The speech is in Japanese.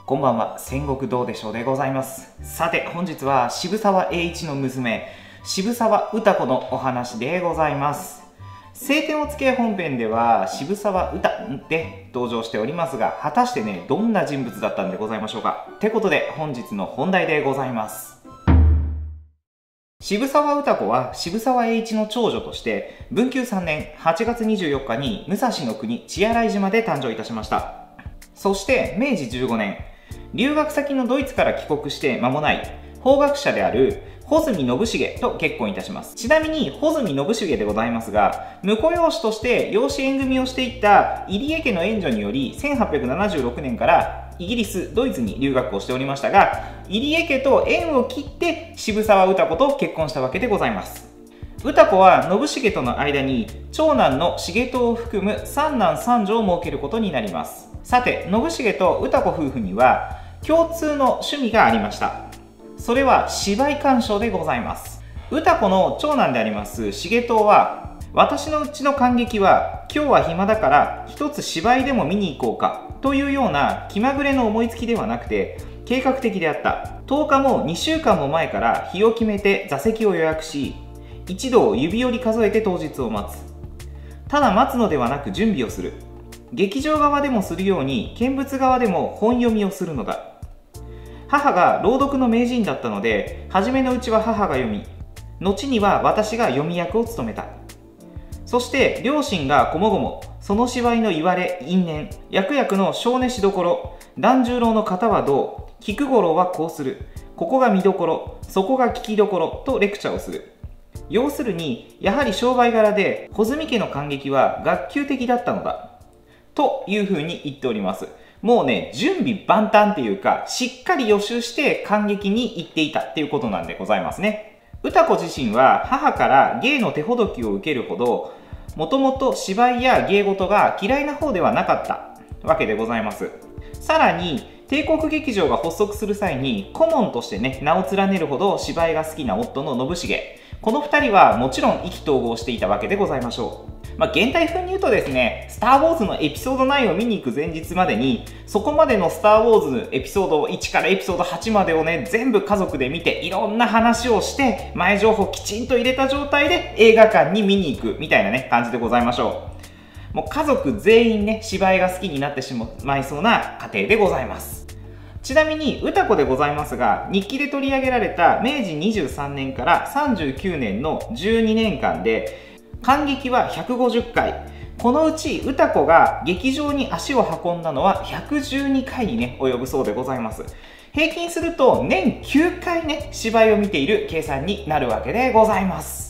こんばんは、戦国どうでしょうでございます。さて、本日は渋沢栄一の娘、渋沢歌子のお話でございます。青天を衝け本編では渋沢歌で登場しておりますが、果たしてね、どんな人物だったんでございましょうか。ってことで、本日の本題でございます。渋沢歌子は渋沢栄一の長女として文久3年8月24日に武蔵の国血洗島で誕生いたしました。そして明治15年、留学先のドイツから帰国して間もない法学者である穂積信重と結婚いたします。ちなみに穂積信重でございますが、婿養子として養子縁組をしていった入江家の援助により1876年からイギリス、ドイツに留学をしておりましたが、入江家と縁を切って渋沢歌子と結婚したわけでございます。歌子は信重との間に長男の重藤を含む三男三女を設けることになります。さて、信重と歌子夫婦には共通の趣味がありました。それは芝居鑑賞でございます。歌子の長男であります重藤は、私のうちの感激は今日は暇だから一つ芝居でも見に行こうかというような気まぐれの思いつきではなくて計画的であった。10日も2週間も前から日を決めて座席を予約し、一度を指折り数えて当日を待つ。ただ待つのではなく準備をする。劇場側でもするように見物側でも本読みをするのだ。母が朗読の名人だったので、初めのうちは母が読み、後には私が読み役を務めた。そして両親がこもごもその芝居の言われ因縁、役々の性根しどころ、團十郎の型はどう、菊五郎はこうする、ここが見どころ、そこが聞きどころとレクチャーをする。要するに、やはり商売柄で穂積家の感激は学級的だったのだというふうに言っております。もうね、準備万端っていうか、しっかり予習して感激に行っていたっていうことなんでございますね。歌子自身は母から芸の手ほどきを受けるほど、もともと芝居や芸事が嫌いな方ではなかったわけでございます。さらに帝国劇場が発足する際に顧問としてね、名を連ねるほど芝居が好きな夫の信重、この2人はもちろん意気投合していたわけでございましょう。現代風に言うとですね、スター・ウォーズのエピソード9を見に行く前日までに、そこまでのスター・ウォーズエピソード1からエピソード8までをね、全部家族で見て、いろんな話をして、前情報きちんと入れた状態で映画館に見に行くみたいなね、感じでございましょう。もう家族全員ね、芝居が好きになってしまいそうな家庭でございます。ちなみに歌子でございますが、日記で取り上げられた明治23年から39年の12年間で感激は150回、このうち歌子が劇場に足を運んだのは112回にね及ぶそうでございます。平均すると年9回ね芝居を見ている計算になるわけでございます。